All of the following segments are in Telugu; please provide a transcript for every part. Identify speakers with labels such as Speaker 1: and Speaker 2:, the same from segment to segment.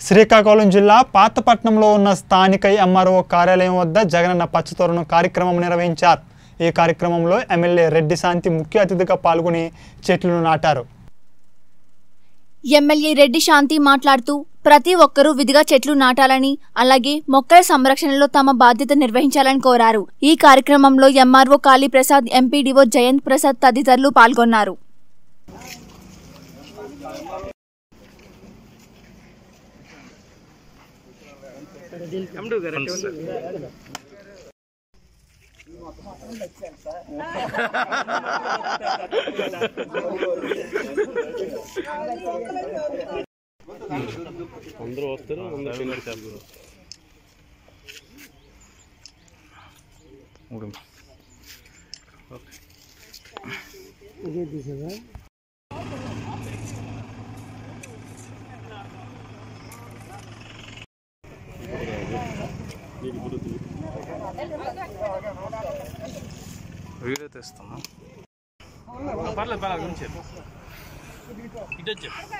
Speaker 1: శ్రీకాకుళం జిల్లా పాతపట్నంలో ఉన్న స్థానిక ఎంఆర్ఓ కార్యాలయం వద్ద జగనన్న పచ్చతోరణం కార్యక్రమం నిర్వహించారు। ఈ కార్యక్రమంలో ఎమ్మెల్యే రెడ్డి శాంతి ముఖ్య అతిథిగా పాల్గొని చెట్లను నాటారు।
Speaker 2: ఎమ్మెల్యే రెడ్డి శాంతి మాట్లాడుతూ ప్రతి ఒక్కరూ విధిగా చెట్లు నాటాలని అలాగే మొక్కల సంరక్షణలో తమ బాధ్యత నిర్వహించాలని కోరారు। ఈ కార్యక్రమంలో ఎంఆర్ఓ కాళీ ప్రసాద్, ఎంపీడీఓ జయంత్ ప్రసాద్ తదితరులు పాల్గొన్నారు।
Speaker 3: అందరూ వస్తారు, అందరూ పిల్లలు చేస్తారు। వీడియో తెస్తున్నా, పర్లేదు పర్లేదు గురించి ఇటు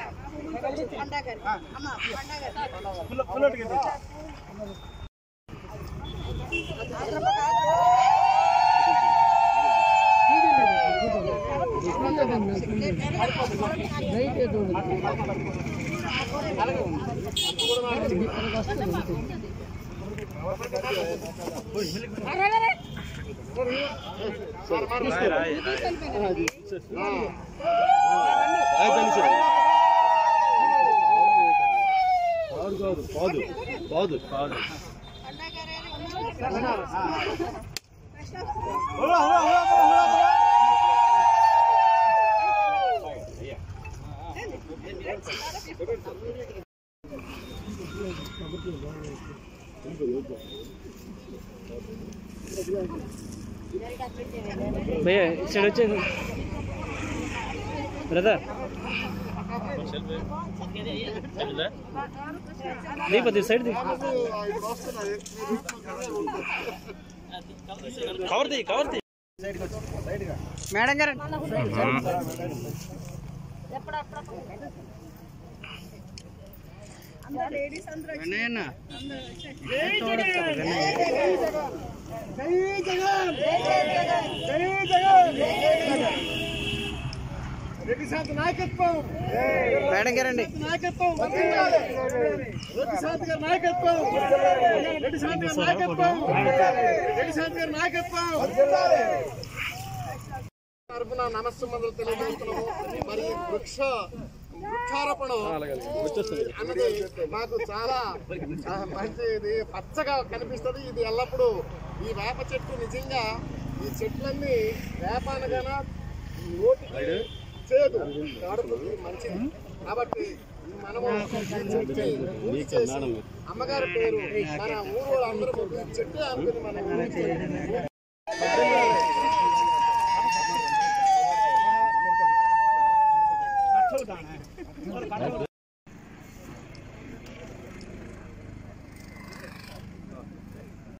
Speaker 3: भैया इधर వచ్చే ब्रदर नहीं पता साइड दी कवर दी मैडम गाరు लेडीज अंदर गणेना जय जगन जय जगन जय जगन रेड्डी साहब नायकत्వం మేడం గారండి నాయకత్వం రెడ్డి సాహబ్ గారి నాయకత్వం రెడ్డి సాహబ్ గారి నాయకత్వం రెడ్డి సాహబ్ గారి నాయకత్వం తరపున నమస్సుమందులు తెలియజేస్తున్నాము। మరి వృక్షారోపణ అన్నది మాకు చాలా మంచిది, పచ్చగా కనిపిస్తుంది। ఇది ఎల్లప్పుడూ ఈ వేప చెట్టు నిజంగా ఈ చెట్లన్నీ వేప అనగానే నోటికి చేదు, కడుపుకి మంచిది కాబట్టి మనము అమ్మగారి పేరు మన ఊరు అందరూ చెట్టు అనుకుని మనం